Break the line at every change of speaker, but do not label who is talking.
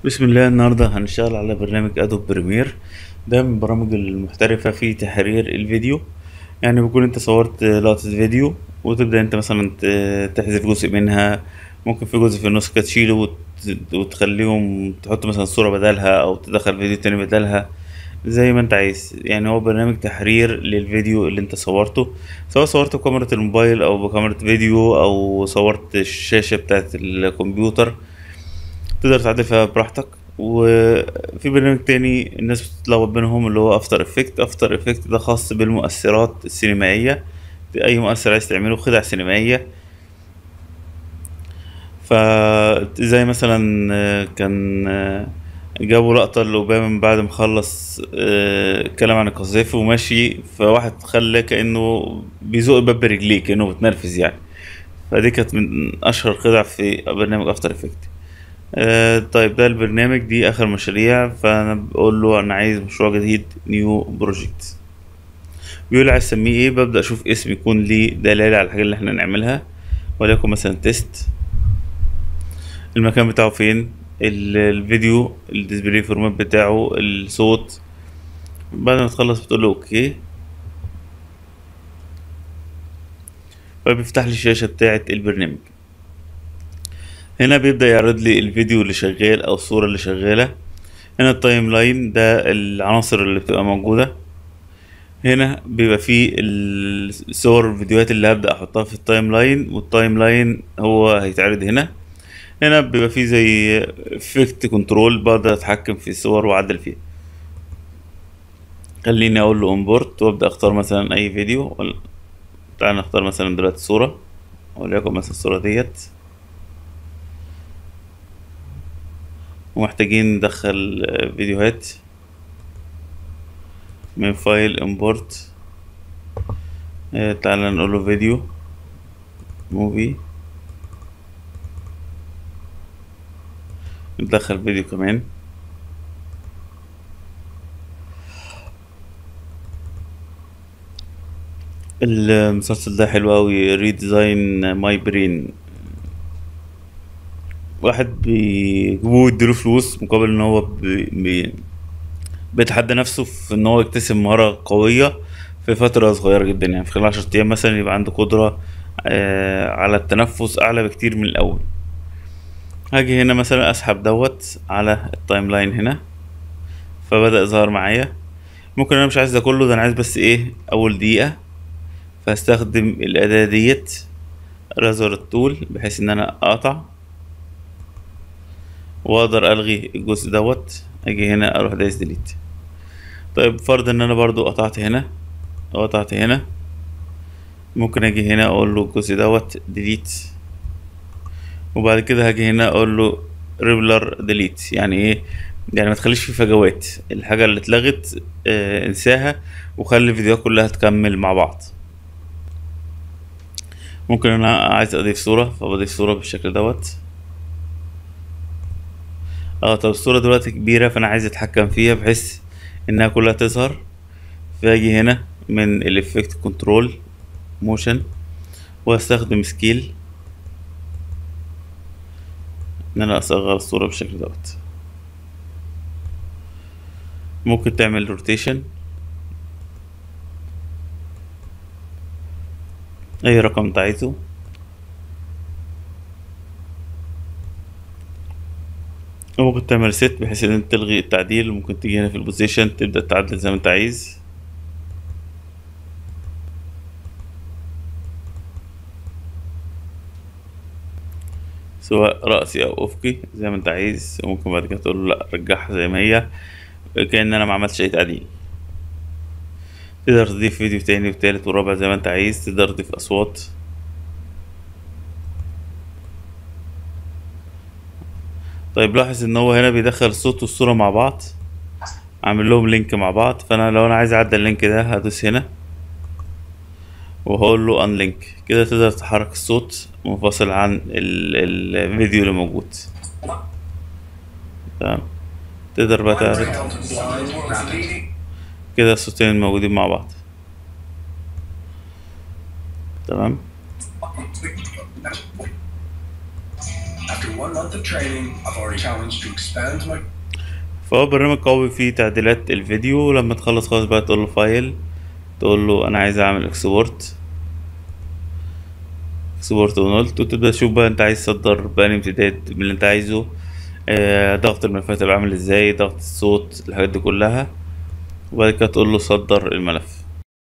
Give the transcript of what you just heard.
بسم الله. النهاردة هنشتغل على برنامج ادوب بريمير. ده من البرامج المحترفة في تحرير الفيديو. يعني بيكون انت صورت لقطة فيديو وتبدأ انت مثلا تحذف جزء منها. ممكن في جزء في النص كده تشيله وتخليهم تحط مثلا صورة بدلها او تدخل فيديو تاني بدلها زي ما انت عايز. يعني هو برنامج تحرير للفيديو اللي انت صورته، سواء صورته بكاميرا الموبايل او بكاميرا فيديو او صورت الشاشة بتاعت الكمبيوتر، تقدر تعدل فيها براحتك. وفي برنامج تاني الناس بتتلخبط بينهم اللي هو افتر افكت ده خاص بالمؤثرات السينمائية. اي مؤثر عايز تعمله خدع سينمائية. فزي مثلا كان جابوا لقطة لأوباما من بعد ما خلص اتكلم عن القذافي وماشي، فواحد خلى كأنه بيزق الباب برجليه كأنه بتنرفز يعني. فدي كانت من أشهر الخدع في برنامج افتر افكت. طيب ده البرنامج، دي اخر مشاريع. فانا بقول له انا عايز مشروع جديد، نيو بروجكت. بيقول لي عايز اسميه ايه. ببدا اشوف اسم يكون ليه دلاله على الحاجه اللي احنا نعملها، وليكن مثلا تيست. المكان بتاعه فين، الفيديو، الديسبلاي فورمات بتاعه، الصوت. بعد ما تخلص بتقول له اوكي، فبيفتح لي الشاشه بتاعه البرنامج. هنا بيبدا يعرض لي الفيديو اللي شغال او الصوره اللي شغاله. هنا التايم لاين، ده العناصر اللي بتبقى موجوده. هنا بيبقى فيه الصور الفيديوهات اللي هبدأ احطها في التايم لاين، والتايم لاين هو هيتعرض هنا. هنا بيبقى فيه زي افكت كنترول، بقدر اتحكم في الصور واعدل فيها. خليني اقول له امبورت وابدأ اختار مثلا اي فيديو تعال نختار مثلا دلوقتي صورة، وليكن مثلا الصورة ديت. ومحتاجين ندخل فيديوهات من فايل امبورت. تعال نقول له فيديو موفي، ندخل فيديو كمان. المسلسل ده حلو أوي، ريديزاين ماي برين. واحد بيجيبوه يديله فلوس مقابل ان هو بيتحدى نفسه في ان هو يكتسب مهارة قوية في فترة صغيرة جدا. يعني في خلال 10 ايام مثلا يبقى عنده قدرة على التنفس اعلى بكتير من الاول. هاجي هنا مثلا اسحب دوت على التايم لاين هنا، فبدأ يظهر معايا. ممكن انا مش عايز ده كله، ده انا عايز بس ايه اول دقيقة. فاستخدم الاداة ديت رازر التول بحيث ان انا اقطع واقدر الغي الجزء دوت. اجي هنا اروح دايس ديليت. طيب فرض ان انا برضو قطعت هنا وقطعت هنا، ممكن اجي هنا اقول له الجزء دوت ديليت. وبعد كده هاجي هنا اقول له ريجولار ديليت. يعني ايه؟ يعني ما تخليش في فجوات، الحاجة اللي اتلغت انساها وخلي الفيديوهات كلها تكمل مع بعض. ممكن انا عايز اضيف صورة فبضيف صورة بالشكل دوت. طب الصورة دلوقتي كبيرة فانا عايز اتحكم فيها بحيث انها كلها تظهر. فاجي هنا من الافكت كنترول موشن واستخدم سكيل ان انا اصغر الصورة بالشكل دوت. ممكن تعمل روتيشن اي رقم انت عايزه. وممكن تعمل ست بحيث ان انت تلغي التعديل. ممكن تيجي هنا في البوزيشن تبدأ تعدل زي ما انت عايز. سواء رأسي او افقي زي ما انت عايز. وممكن بعد كده تقول له لا رجعها زي ما هي كأن انا ما عملتش اي تعديل. تقدر تضيف فيديو تاني وتالت ورابع زي ما انت عايز. تقدر تضيف اصوات. طيب لاحظ ان هو هنا بيدخل الصوت والصورة مع بعض، عامل لهم لينك مع بعض. فانا لو انا عايز اعدل اللينك ده هدوس هنا وهقول له ان لينك. كده تقدر تحرك الصوت منفصل عن الفيديو اللي موجود. تمام. تقدر بقى تعرض كده الصوتين موجودين مع بعض. تمام.
1 month of training, I've already challenged to expand my
فهو برنامج قوي فيه تعديلات الفيديو. لما تخلص خالص بقى تقول له فايل، تقول له انا عايز اعمل اكسبورت ونولت، وتبدأ تشوف بقى انت عايز تصدر بأنهي امتداد من اللي انت عايزه. ضغط الملفات هيبقى عامل ازاي، ضغط الصوت، الحاجات دي كلها. وبعد كده تقول له صدر الملف.